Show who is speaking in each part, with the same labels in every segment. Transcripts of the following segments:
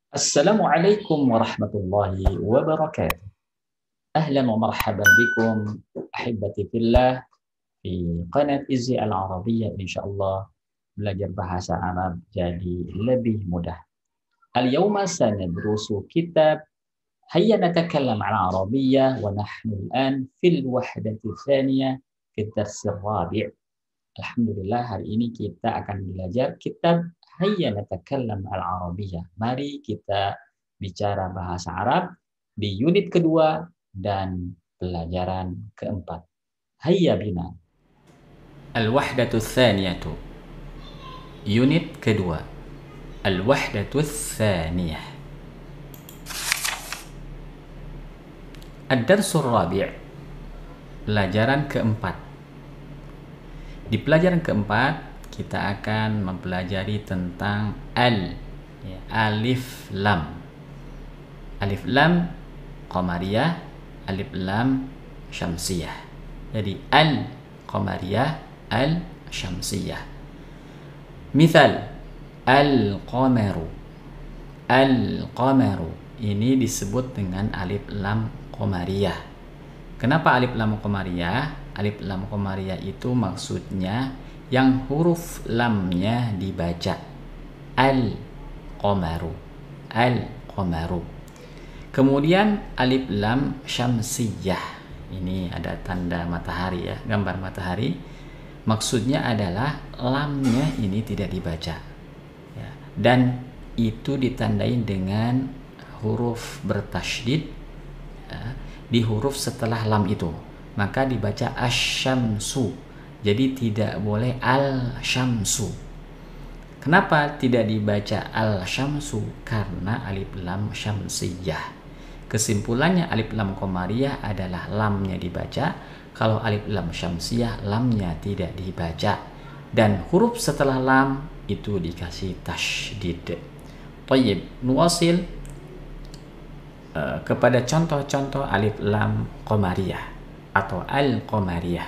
Speaker 1: Assalamualaikum warahmatullahi wabarakatuh. Ahlan wa marhaban bikum ahibati fillah fi qanat Izzi Al-Arabiyyah, insyaallah belajar bahasa Arab jadi lebih mudah. Al-yawma sanadrusu kitab Hayya natakallam al-Arabiyyah wa nahnu al-an fil wahdati tsaniyah fi ad-dars ar-rabi'. Alhamdulillah, hari ini kita akan belajar kitab Hayya Natakallam Al-Arabiyyah. Mari kita bicara bahasa Arab di unit kedua dan pelajaran keempat. Hayya bina. Al-Wahdatu Tsaniyatu. Unit kedua. Al-Wahdatu Tsaniyah. Ad-Darsul Rabi'. Pelajaran keempat. Di pelajaran keempat, kita akan mempelajari tentang alif lam. Alif lam qamariyah, alif lam syamsiyah. Jadi al-qamariyah, al-syamsiyah. Misal, al-qamaru. Al-qamaru ini disebut dengan alif lam qamariyah. Kenapa alif lam qamariyah? Alif lam qamariyah itu maksudnya yang huruf lamnya dibaca al-qamaru, al-qamaru. Kemudian alif lam syamsiyah, ini ada tanda matahari ya, gambar matahari. Maksudnya adalah lamnya ini tidak dibaca ya, dan itu ditandai dengan huruf bertasydid ya, di huruf setelah lam itu, maka dibaca asyamsu. Jadi tidak boleh al-syamsu. Kenapa tidak dibaca al-syamsu? Karena alif lam syamsiyah. Kesimpulannya alif lam qamariyah adalah lamnya dibaca. Kalau alif lam syamsiyah lamnya tidak dibaca. Dan huruf setelah lam itu dikasih tasydid. Thayyib, nuwasil kepada contoh-contoh alif lam qamariyah atau al-qamariyah.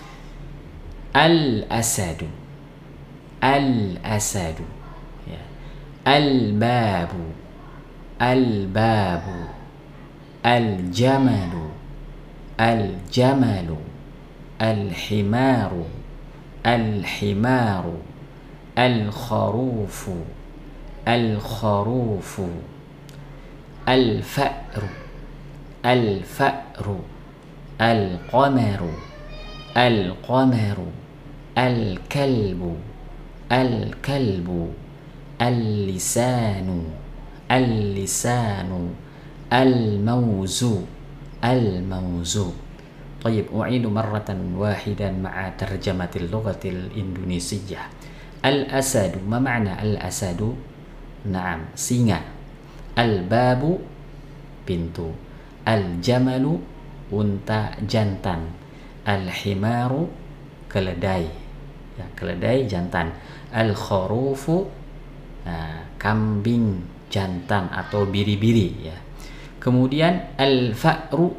Speaker 1: Al-asadu, al-asadu ya. Al-babu, al-babu. Al-jamalu, al-jamalu. Al-himaru, al-himaru. Al-kharufu, al-kharufu. Al-fa'ru, al-fa'ru. Al-qamaru, al-qamaru. Al-kalbu, al-kalbu. Al-lisanu, al-lisanu. Al-mawzu, al-mawzu. طيب أعيد مرة واحدة مع ترجمة اللغة الإندونيسية. الأسد، ما معنى الأسد؟ نعم، singa. Al-babu, pintu. Al-jamalu, unta jantan. Al-himaru, keledai ya, keledai jantan. Al-kharufu, kambing jantan atau biri-biri ya. Kemudian al-fa'ru,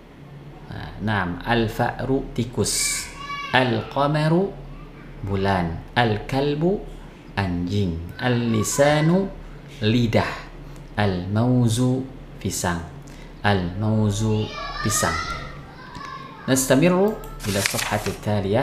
Speaker 1: al-fa'ru tikus. Al-qamaru, bulan. Al-kalbu, anjing. Al-lisanu, lidah. Al-mawzu, pisang. Al-mawzu, pisang. Nastamiru ila safhati thaliyah.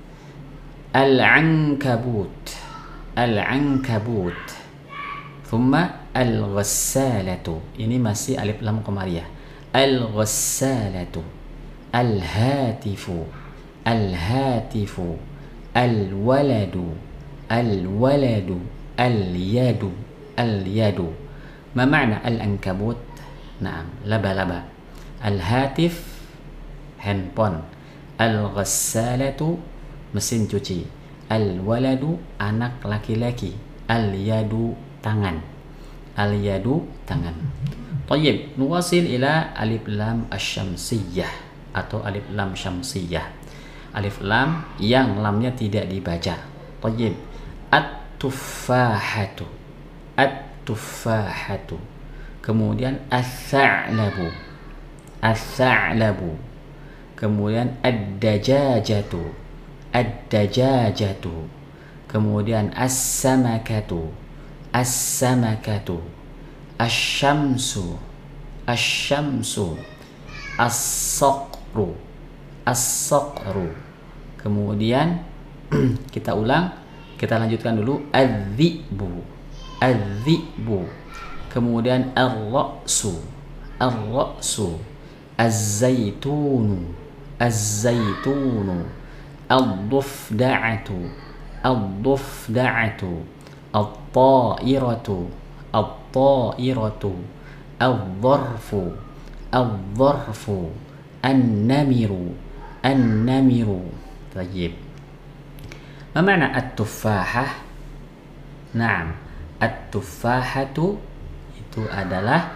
Speaker 1: Al-ankabut, al-ankabut. Thumma al-ghassalatu, ini masih alif lam qamariyah. Al-ghassalatu. Al-hatifu, al-hatifu. Al-waladu, al-waladu. Al-yadu, al-yadu. Ma ma'na al-ankabut? Naam, laba-laba. Al-hatif, handphone. Al-ghassalatu, mesin cuci. Al-waladu, anak laki-laki. Al-yadu, tangan. Al-yadu, tangan. Tayyib, nuwasil ila alif lam asyamsiyah atau alif lam syamsiyah. Alif lam yang lamnya tidak dibaca. Tayyib, at-tuffahatu, at-tuffahatu. Kemudian as-sa'labu, as-sa'labu. Kemudian ad-dajajatu, ad-dajajatu. Kemudian as-samakatu, as-samakatu. asyamsu, asyamsu, as-saqru, as-saqru. Kemudian kita ulang, kita lanjutkan dulu, adz-dzi'bu, adz-dzi'bu. Kemudian ar-ra'su, ar-ra'su, az-zaitunu, az-zaitunu, ad-dufda'atu, ad-dufda'atu, at-ta'iratu, at-ta'iratu, al-dharfu, al-dharfu, an-namiru, an-namiru. Tayyib. Ma makna at-tuffahah? Naam, at-tuffahatu itu adalah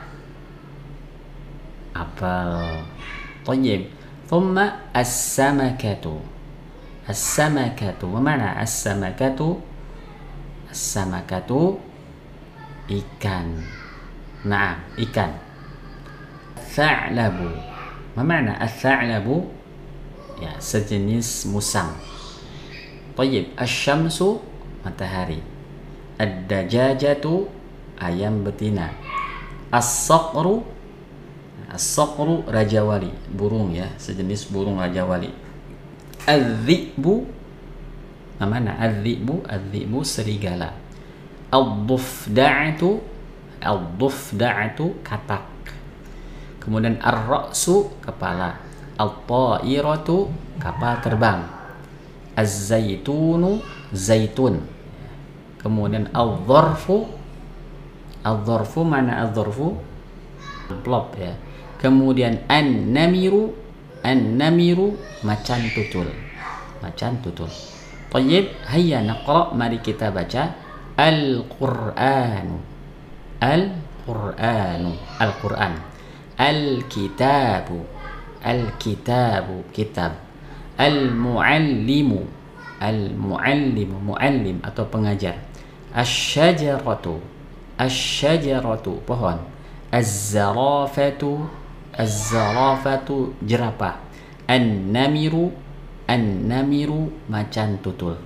Speaker 1: apel. Tayyib. Thumma as-samakatu, as-samakatu. Ma makna as-samakatu? As-samakatu ikan. Naam, ikan. Tha'labu. Ma makna as-tha'labu? Ya, sejenis musang. Tayyib. Asy-syamsu, matahari. Ad-dajajatu, ayam betina. As-saqru, as-saqru rajawali, burung ya, sejenis burung rajawali. Az-dzi'bu, mana az-dzi'bu? Az-dzi'bu serigala. Ad-dufda'atu, ad-dufda'atu katak. Kemudian ar-ra'su, kepala. At-ta'iratu, kapal terbang. Az-zaitunu, zaitun. Kemudian al-dharfu, al-dharfu mana al-dharfu? Amplop ya. Kemudian an-namiru, an-namiru macan tutul, macan tutul. Tayyib, hayya naqra, mari kita baca al-Qur'anu, al-Qur'anu, al-Qur'an. Al-kitabu, al-kitabu, kitab. Al-muallimu, al-muallimu, muallim atau pengajar. Asy-syajaratu, asy-syajaratu, pohon. Az-zarafatu, az-zarafatu, jerapah. An-namiru, an-namiru, macan tutul.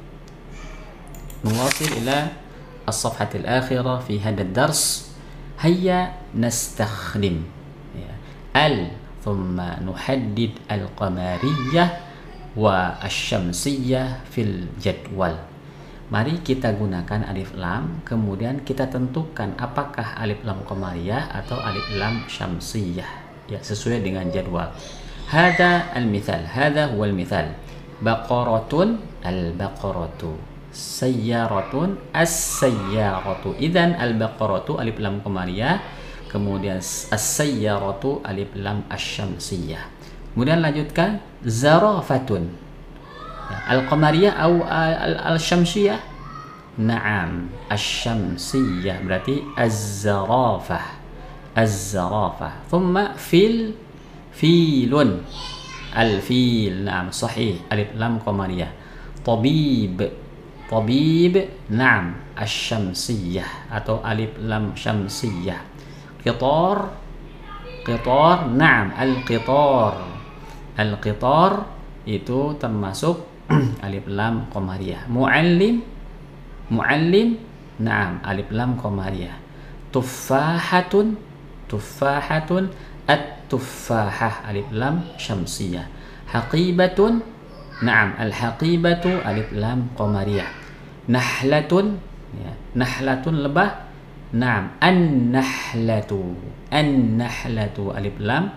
Speaker 1: Nuwasil ila as-safhatil akhirah fi hadha ad-dars. Hayya nastakhdim al, thumma nuhaddid al-qamariyah wa asy-syamsiyah fil jadwal. Mari kita gunakan alif lam, kemudian kita tentukan apakah alif lam qamariyah atau alif lam syamsiyah ya, sesuai dengan jadwal. Hada al-mithal, hada huwa al-mithal. Baqaratun, al-baqaratu. Sayyaratun, as-sayyaratu. Idzan al-baqaratu alif lam qamariyah, kemudian as-sayyaratu alif lam asy-syamsiyah. Kemudian lanjutkan zarafatun. Al-qamariyah atau al-syamsiyah? Naam, asy-syamsiyah berarti az-zarafah, az-zarafah. Thumma fil, filun, al-fil. Naam, sahih, alif lam qamariyah. Tabib, tabib, naam, asy-syamsiyah atau alif lam syamsiyah. Qitar, qitar, naam, al-qitar, al-qitar itu termasuk alif lam qamariyah. Muallim, muallim, naam, alif lam qamariyah. Tuffahatun, tuffahatun, at-tuffahah, alif lam syamsiyah. Haqibatun, naam, al-haqibatu, alif lam qamariyah. Nahlatun, ya, nahlatun lebah, naam, an-nahlatu, an-nahlatu, alif lam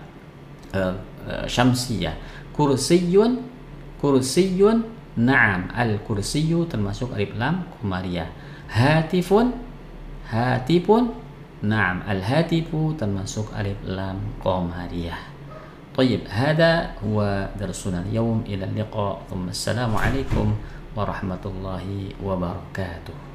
Speaker 1: syamsiyah. Kursiyun, kursiyun, naam, al-kursiyu termasuk alif lam qamariyah. Hatifun, hatifun, naam, al-hatifu termasuk alif lam qamariyah. Tayyib, hada huwa darsuna al-yawm. Ila al-liqa, thumma assalamu alaikum warahmatullahi wabarakatuh.